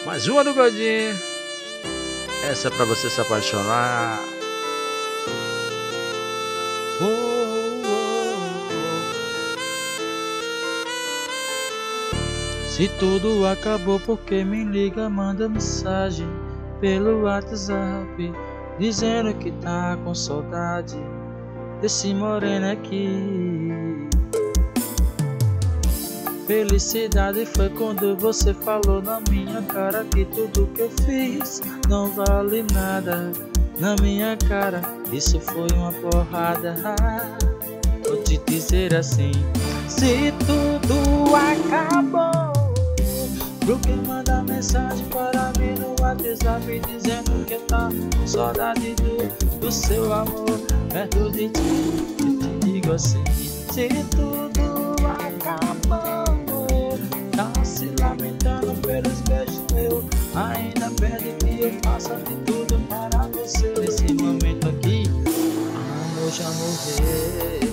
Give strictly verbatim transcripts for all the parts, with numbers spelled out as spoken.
Mais uma do Godinho. Essa é pra você se apaixonar. Oh, oh, oh. Se tudo acabou, porque me liga, manda mensagem pelo WhatsApp, dizendo que tá com saudade desse moreno aqui. Felicidade foi quando você falou na minha cara que tudo que eu fiz não vale nada. Na minha cara, isso foi uma porrada. Vou te dizer assim: se tudo acabou, por que manda mensagem para mim no WhatsApp dizendo que tá com saudade do, do seu amor perto de ti? Eu te digo assim: se tudo acabou, tá se lamentando pelos beijos meus, ainda pede que eu faça de tudo para você. Nesse momento aqui, amor já morreu.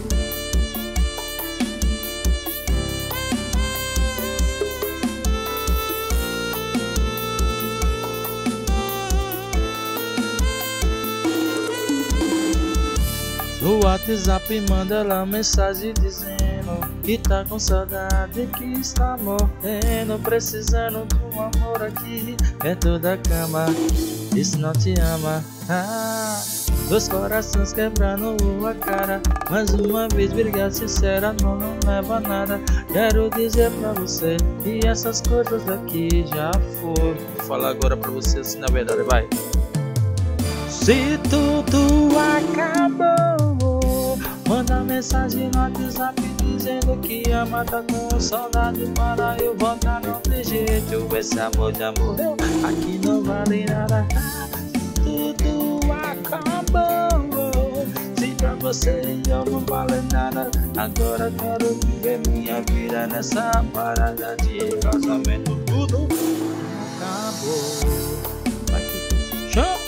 No WhatsApp manda lá mensagem dizendo que tá com saudade, que está morrendo, precisando de um amor aqui perto da cama. Isso não te ama. Ah, dois corações quebrando a cara. Mais uma vez briga sincera não, não leva a nada. Quero dizer pra você que essas coisas aqui já foram. Vou falar agora pra você assim na verdade, vai. Se tudo acabou, manda mensagem no WhatsApp dizendo que ama, tá com saudade para eu voltar. Não tem jeito, esse amor já morreu, aqui não vale nada. Tudo acabou, se pra você eu não vale nada. Agora quero viver minha vida nessa parada de casamento. Tudo acabou. Aqui, chama.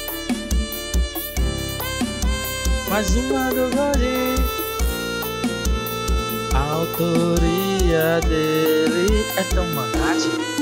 Mais uma do Godinho. A autoria dele é tão manate.